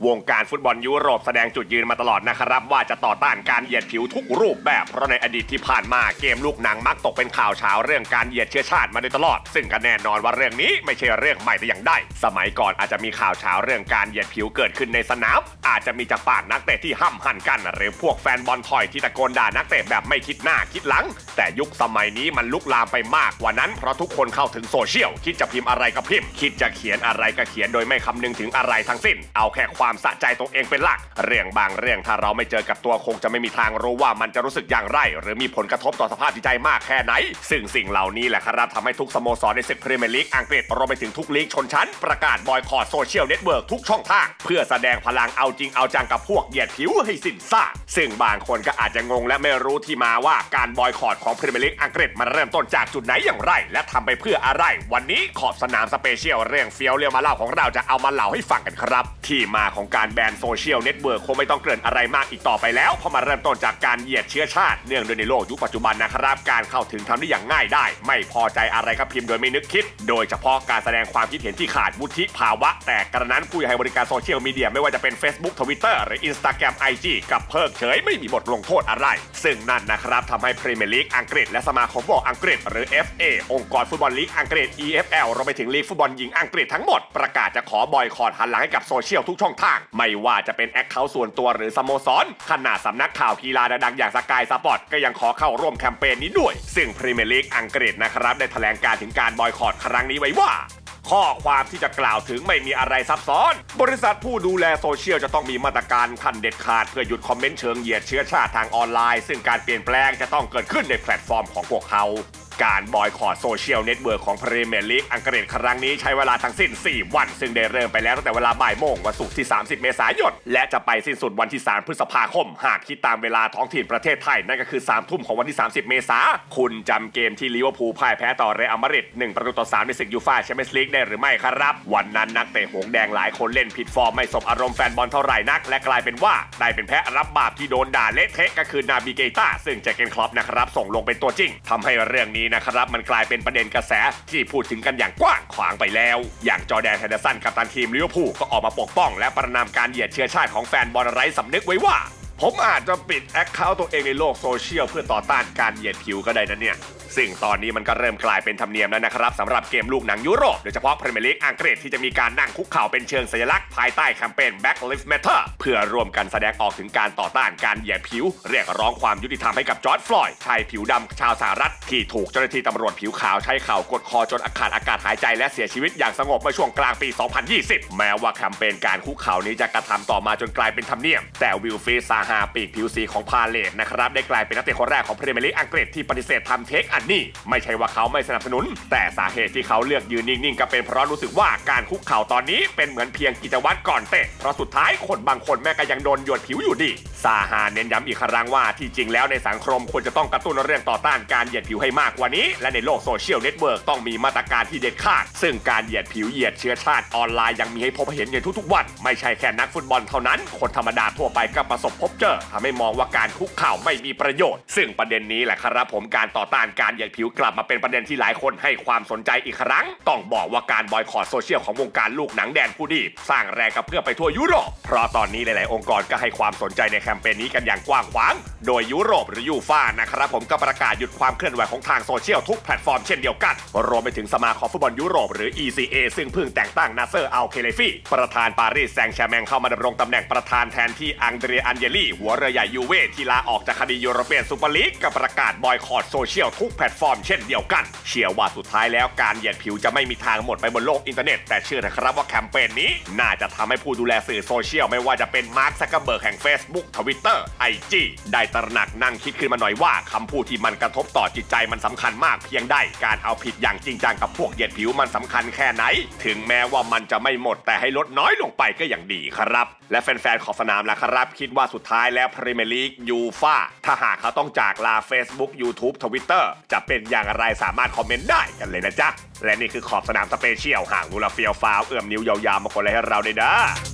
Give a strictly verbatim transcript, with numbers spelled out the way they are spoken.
วงการฟุตบอลยุโรปแสดงจุดยืนมาตลอดนะครับว่าจะต่อต้านการเหยียดผิวทุกรูปแบบเพราะในอดีตที่ผ่านมาเกมลูกหนังมักตกเป็นข่าวเช้าเรื่องการเหยียดเชื้อชาติมาโดยตลอดซึ่งก็แน่นอนว่าเรื่องนี้ไม่ใช่เรื่องใหม่แต่อย่างใดสมัยก่อนอาจจะมีข่าวเช้าเรื่องการเหยียดผิวเกิดขึ้นในสนามอาจจะมีจากปากนักเตะที่ห้ำหั่นกันหรือพวกแฟนบอลถอยที่ตะโกนด่านักเตะแบบไม่คิดหน้าคิดหลังแต่ยุคสมัยนี้มันลุกลามไปมากกว่านั้นเพราะทุกคนเข้าถึงโซเชียลคิดจะพิมพ์อะไรก็พิมพ์คิดจะเขียนอะไรก็เขียนโดยไม่คำนึงถึงอะไรทั้งสิ้นเอาแค่ความสะใจตัวเองเป็นหลักเรื่องบางเรื่องถ้าเราไม่เจอกับตัวคงจะไม่มีทางรู้ว่ามันจะรู้สึกอย่างไรหรือมีผลกระทบต่อสภาพจิตใจมากแค่ไหนซึ่งสิ่งเหล่านี้แหละครับทำให้ทุกสโมสรในศึกพรีเมียร์ลีกอังกฤษรวมไปถึงทุกลีกชนชั้นประกาศบอยคอตโซเชียลเน็ตเวิร์กทุกช่องทางเพื่อแสดงพลังเอาจริงเอาจังกับพวกเหยียดผิวให้สิ้นซากซึ่งบางคนก็อาจจะงงและไม่รู้ที่มาว่าการบอยคอตของพรีเมียร์ลีกอังกฤษมันเริ่มต้นจากจุดไหนอย่างไรและทำไปเพื่ออะไรวันนี้ขอบสนามสเปเชียลเรื่องเฟี้ยวเรียวมาเล่าของเราจะเอามาเล่าให้ฟังกันครับที่มาของการแบนโซเชียลเน็ตเวิร์กคงไม่ต้องเกริ่นอะไรมากอีกต่อไปแล้วเพราะมันเริ่มต้นจากการเหยียดเชื้อชาติเนื่องโดยในโลกยุคปัจจุบันนะครับการเข้าถึงทำได้อย่างง่ายได้ไม่พอใจอะไรก็พิมพ์โดยไม่นึกคิดโดยเฉพาะการแสดงความคิดเห็นที่ขาดวุฒิภาวะแต่กระนั้นผู้ให้บริการโซเชียลมีเดียไม่ว่าจะเป็น Facebook Twitter หรือ Instagram ไอ จี กับเพิกเฉยไม่มีบทลงโทษอะไรซึ่งนั่นนะครับทำให้พรีเมียร์ลีกอังกฤษและสมาคมฟุตบอลอังกฤษหรือ เอฟ เอ องค์กรฟุตบอลลีกอังกฤษ อี เอฟ แอล รวมไปถึงลีกฟุตบอลหญิงอังกฤษทั้งหมดประกาศจะขอบอยคอตหันหลังให้กับโซเชียลทุกช่องทางไม่ว่าจะเป็นแอคเคาท์ส่วนตัวหรือสโมสรขนาดสำนักข่าวกีฬาดังๆอย่างสกายสปอร์ตก็ยังขอเข้าร่วมแคมเปญนี้ด้วยซึ่งพรีเมียร์ลีกอังกฤษนะครับได้แถลงการถึงการบอยคอตครั้งนี้ไว้ว่าข้อความที่จะกล่าวถึงไม่มีอะไรซับซ้อนบริษัทผู้ดูแลโซเชียลจะต้องมีมาตรการขั้นเด็ดขาดเพื่อหยุดคอมเมนต์เชิงเหยียดเชื้อชาติทางออนไลน์ซึ่งการเปลี่ยนแปลงจะต้องเกิดขึ้นในแพลตฟอร์มของพวกเขาการบอยคอตโซเชียลเน็ตเวิร์กของพรีเมียร์ลีกอังกฤษครั้งนี้ใช้เวลาทั้งสิ้นสี่วันซึ่งได้เริ่มไปแล้วตั้งแต่เวลาบ่ายโมงวันศุกร์ที่สามสิบเมษายนและจะไปสิ้นสุดวันที่สามพฤษภาคมหากคิดตามเวลาท้องถิ่นประเทศไทยนั่นก็คือสามทุ่มของวันที่สามสิบเมษายนคุณจำเกมที่ลิเวอร์พูลพ่ายแพ้ต่อเรอัลมาดริดหนึ่งประตูต่อสามในศึกยูฟ่าแชมเปี้ยนส์ลีกได้หรือไม่ครับวันนั้นนักเตะหงแดงหลายคนเล่นผิดฟอร์มไม่สมอารมณ์แฟนบอลเท่าไหร่นักและกลายเป็นว่าได้เป็นแพ้รับบาปที่โดนด่าเละเทะก็คือนาบิเกต้าซึ่งเจอร์เกนคล็อปนะครับส่งลงเป็นตัวจริงทำให้เรื่องนี้นะครับมันกลายเป็นประเด็นกระแสที่พูดถึงกันอย่างกว้างขวางไปแล้วอย่างจอร์แดน เฮนเดอร์สันกัปตันทีมลิเวอร์พูลก็ออกมาปกป้องและประณามการเหยียดเชื้อชาติของแฟนบอลไร้สำนึกไว้ว่าผมอาจจะปิดแอคเคาท์ตัวเองในโลกโซเชียลเพื่อต่อต้านการเหยียดผิวก็ได้นะเนี่ยซึ่งตอนนี้มันก็เริ่มกลายเป็นธรรมเนียมแล้วนะครับสำหรับเกมลูกหนังยุโรปโดยเฉพาะพรีเมียร์ลีกอังกฤษที่จะมีการนั่งคุกเข่าเป็นเชิงสัญลักษณ์ภายใต้แคมเปญ Black Lives Matter เพื่อร่วมกันแสดงออกถึงการต่อต้านการเหยียดผิวเรียกร้องความยุติธรรมให้กับจอร์จฟลอยด์ชายผิวดำชาวสหรัฐที่ถูกเจ้าหน้าที่ตำรวจผิวขาวใช้เข่ากดคอจนขาดอากาศหายใจและเสียชีวิตอย่างสงบเมื่อช่วงกลางปีสองพันยี่สิบแม้ว่าแคมเปญการคุกเข่านี้จะกระทำต่อมาจนกลายเป็นธรรมเนียมแต่วิลฟรีด ซาฮาปีกผิวสีของพาเลตนะครับได้กลายเป็นนักเตะคนแรกของพรีเมียร์ลีกอังกฤษที่ปฏิเสธทำเทคอันนี้ไม่ใช่ว่าเขาไม่สนับสนุนแต่สาเหตุที่เขาเลือกยืนนิ่งๆก็เป็นเพราะรู้สึกว่าการคุกเข่าตอนนี้เป็นเหมือนเพียงกิจวัตรก่อนเตะเพราะสุดท้ายคนบางคนแม้ก็ยังโดนหยดผิวอยู่ดีซาฮาเน้นย้ำอีกครั้งว่าที่จริงแล้วในสังคมควรจะต้องกระตุ้นเรื่องต่อต้านการเหยียดผิวให้มากกว่านี้และในโลกโซเชียลเน็ตเวิร์กต้องมีมาตรการที่เด็ดขาดซึ่งการเหยียดผิวเหยียดเชื้อชาติออนไลน์ยังมีให้พบเห็นอยู่ทุกๆวันไม่ใช่แค่นักฟุตบอลเท่านั้นคนธรรมดาทั่วไปก็ประสบพบเจอทำให้มองว่าการคุกเข่าไม่มีประโยชน์ซึ่งประเด็นนี้แหละครับผมการต่อต้านการเหยียดผิวกลับมาเป็นประเด็นที่หลายคนให้ความสนใจอีกครั้งต้องบอกว่าการบอยคอตโซเชียลของวงการลูกหนังแดนผู้ดีสร้างแรงกระเพื่อมไปทั่วยุโรปเพราะตอนนี้หลายๆองค์กรก็ให้ความสนใจในแคมเปญนี้กันอย่างกว้างขวางโดยยุโรปหรือยูฟ่านะครับผมก็ประกาศหยุดความเคลื่อนไหวของทางโซเชียลทุกแพลตฟอร์มเช่นเดียวกันรวมไปถึงสมาคมฟุตบอลยุโรปหรือ อี ซี เอ ซึ่งเพิ่งแต่งตั้งนาเซอร์อัลเคเลฟีประธานปารีสแซงต์แชร์แมงเข้ามาดำรงตำแหน่งประธานแทนที่อังเดรีย อันเยลี่หัวเรือใหญ่ยูเว่ที่ลาออกจากคดียูโรเปียนซูเปอร์ลีกก็ประกาศบอยคอตโซเชียลทุกแพลตฟอร์มเช่นเดียวกันเชื่อว่าสุดท้ายแล้วการเหยียดผิวจะไม่มีทางหมดไปบนโลกอินเทอร์เน็ตแต่เชื่อนะครับว่าแคมเปญนี้น่าจะทำให้ผู้ดูแลสื่อโซเชียลไม่ว่าจะเป็นมาร์ค ซักเคอร์เบิร์กแห่ง Facebook Twitter ไอ จี ได้ตระหนักนั่งคิดขึ้นมาหน่อยว่าคำพูดที่มันกระทบต่อจิตใจมันสำคัญมากเพียงใดการเอาผิดอย่างจริงจังกับพวกเหยียดผิวมันสำคัญแค่ไหนถึงแม้ว่ามันจะไม่หมดแต่ให้ลดน้อยลงไปก็ยังดีครับและแฟนๆขอบสนามล่ะครับคิดว่าสุดท้ายแล้วพรีเมียร์ลีกยูฟ่าถ้าหากเขาต้องจากลา Facebook YouTube Twitter จะเป็นอย่างไรสามารถคอมเมนต์ได้กันเลยนะจ๊ะและนี่คือขอบสนามสเปเชียลห่างนูลาเฟียวฟ้าวเอื้อมนิ้วยาวๆมาคนเลยให้เราได้เด้อ